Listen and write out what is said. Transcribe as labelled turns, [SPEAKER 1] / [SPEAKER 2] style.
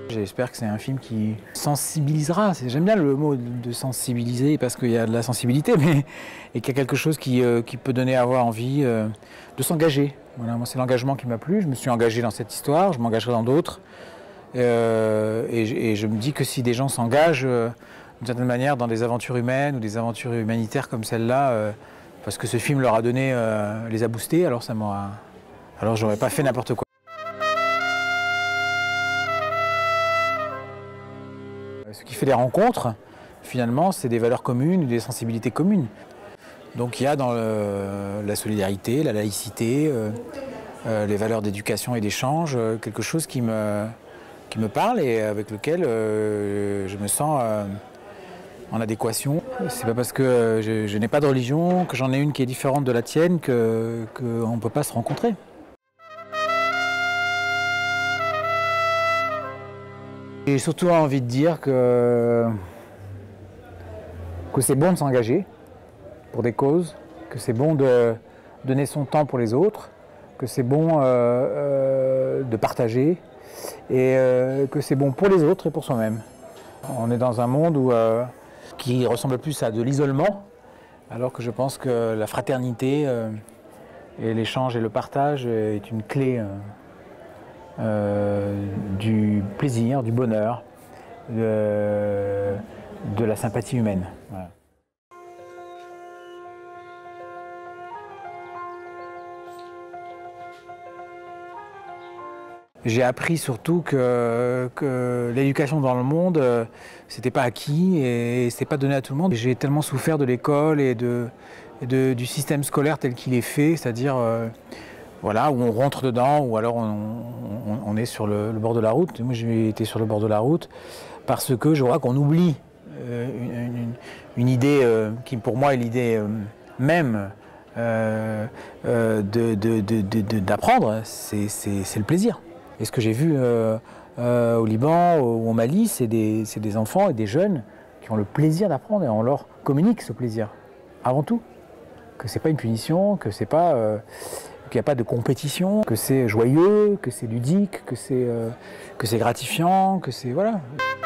[SPEAKER 1] J'espère que c'est un film qui sensibilisera. J'aime bien le mot de sensibiliser parce qu'il y a de la sensibilité, mais et qu'il y a quelque chose qui peut donner à avoir envie de s'engager. Voilà, moi c'est l'engagement qui m'a plu. Je me suis engagé dans cette histoire, je m'engagerai dans d'autres. Et je me dis que si des gens s'engagent d'une certaine manière dans des aventures humaines ou des aventures humanitaires comme celle-là, parce que ce film leur a donné, les a boostés, alors j'aurais pas fait n'importe quoi. Ce qui fait des rencontres, finalement, c'est des valeurs communes, des sensibilités communes. Donc il y a dans la solidarité, la laïcité, les valeurs d'éducation et d'échange, quelque chose qui me parle et avec lequel je me sens en adéquation. C'est pas parce que je n'ai pas de religion, que j'en ai une qui est différente de la tienne, qu'on ne peut pas se rencontrer. J'ai surtout envie de dire que c'est bon de s'engager pour des causes, que c'est bon de donner son temps pour les autres, que c'est bon de partager et que c'est bon pour les autres et pour soi-même. On est dans un monde qui ressemble plus à de l'isolement, alors que je pense que la fraternité et l'échange et le partage est une clé du plaisir, du bonheur, de la sympathie humaine. Voilà. J'ai appris surtout que l'éducation dans le monde, c'était pas acquis et c'était pas donné à tout le monde. J'ai tellement souffert de l'école et du système scolaire tel qu'il est fait, c'est-à-dire voilà, où on rentre dedans ou alors on est sur le bord de la route. Moi j'ai été sur le bord de la route parce que je crois qu'on oublie une idée qui pour moi est l'idée même d'apprendre, c'est le plaisir. Et ce que j'ai vu au Liban ou au Mali, c'est des enfants et des jeunes qui ont le plaisir d'apprendre et on leur communique ce plaisir, avant tout. Que c'est pas une punition, que c'est pas qu'il n'y a pas de compétition, que c'est joyeux, que c'est ludique, que c'est gratifiant, que c'est voilà.